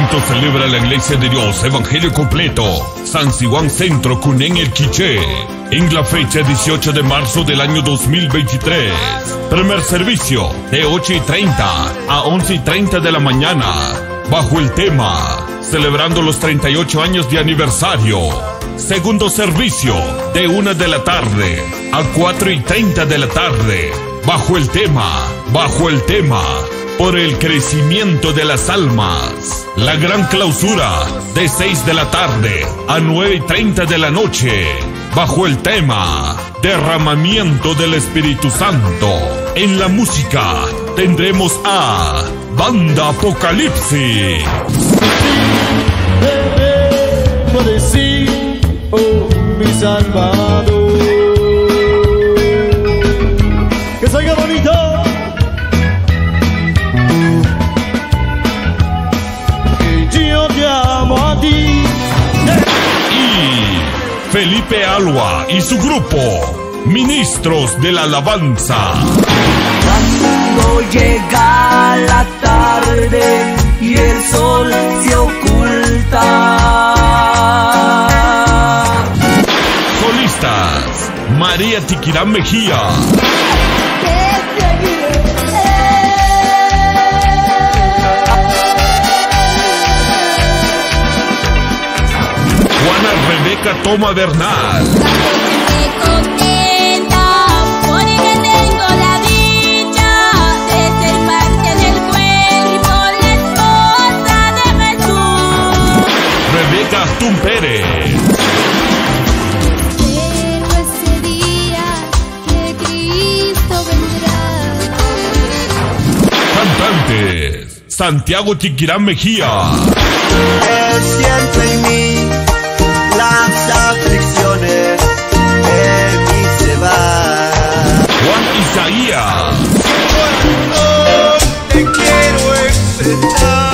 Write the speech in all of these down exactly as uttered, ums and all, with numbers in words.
evento celebra la Iglesia de Dios Evangelio Completo, San Siwan Centro, Cunén, El Quiché, en la fecha dieciocho de marzo del año dos mil veintitrés. Primer servicio de ocho y treinta a once y treinta de la mañana, bajo el tema celebrando los treinta y ocho años de aniversario. Segundo servicio de una de la tarde a cuatro y treinta de la tarde, bajo el tema, bajo el tema, por el crecimiento de las almas. La gran clausura de seis de la tarde a nueve y treinta de la noche, bajo el tema, derramamiento del Espíritu Santo. En la música tendremos a Banda Apocalipsis. Puede sí, oh mi Salvador. Que salga bonito. Que yo te amo a ti. Y Felipe Alua y su grupo, Ministros de la Alabanza. Cuando llega la tarde y el sol se oculta. Solistas, María Tiquirán Mejía. Juana Rebeca Toma Bernal. Rebeca Astún Pérez. Pero ese día que Cristo vendrá. Cantantes, Santiago Tiquirán Mejía. Él siente en mí las aflicciones, en mí se va. Juan Isaías. Cuando te quiero expresar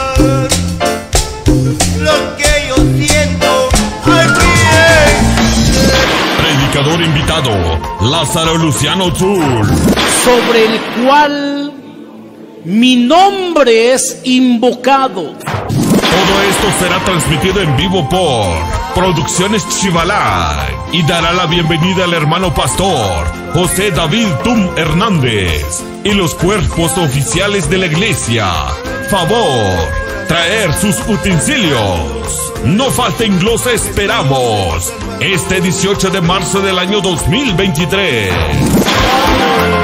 lo que yo siento al pie. Predicador invitado, Lázaro Luciano Zul. Sobre el cual mi nombre es invocado. Todo esto será transmitido en vivo por Producciones Chivalay y dará la bienvenida al hermano pastor José David Tum Hernández y los cuerpos oficiales de la iglesia. Favor, traer sus utensilios. No falten, los esperamos este dieciocho de marzo del año dos mil veintitrés.